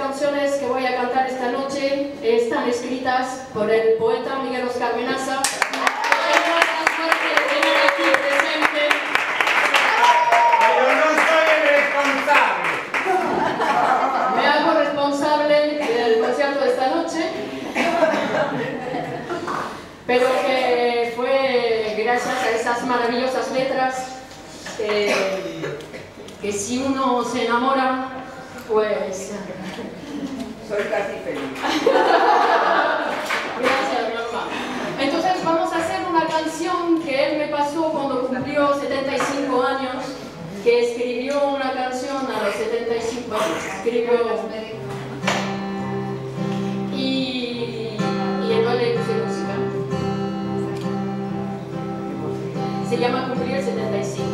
canciones que voy a cantar esta noche están escritas por el poeta Miguel Oscar Menaza. Pero no soy el responsable. Me hago responsable del concierto de esta noche, pero que fue gracias a esas maravillosas letras que si uno se enamora, pues... Soy casi feliz. Gracias, Norma. Entonces vamos a hacer una canción que él me pasó cuando cumplió 75 años, que escribió una canción a los 75 años. Escribió... Y entonces le puse música. Se llama Cumplir 75.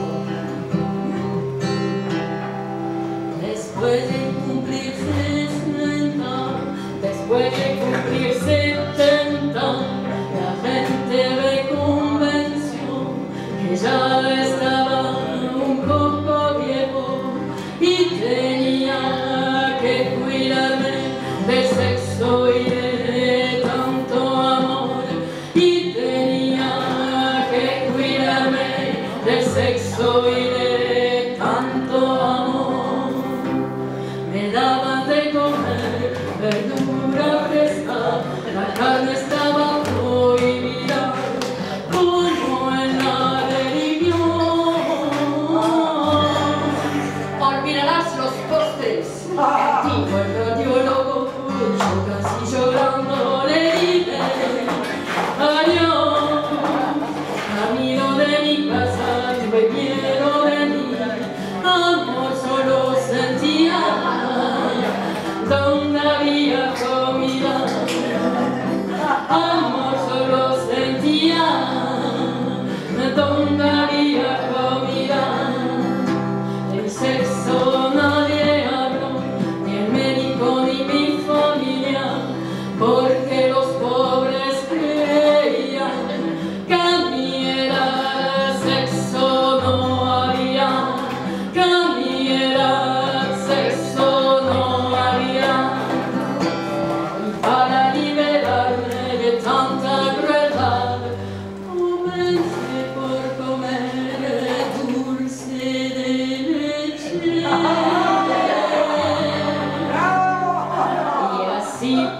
Después de cumplir 60, después de cumplir 70, la gente me convenció que ya estaba un poco viejo y tenía que cuidarme del sexo y de tanto amor, y tenía que cuidarme del sexo y de tanto amor. Me daban de comer verdura fresca, la carne estaba prohibida, como en la religión. Olvidarás los postres, dijo el radiólogo, yo casi llorando le dije adiós. Camino de mi casa, tuve miedo de mí, amor solo sentía donde había comida, amor solo sentía donde había comida. El sexo nadie habló, ni el médico ni mi familia, porque los pobres creían que a mí era sexo no había, que a mí era sexo no había. Y para liberarme de tanta crueldad, comencé por comer dulce de leche. Y así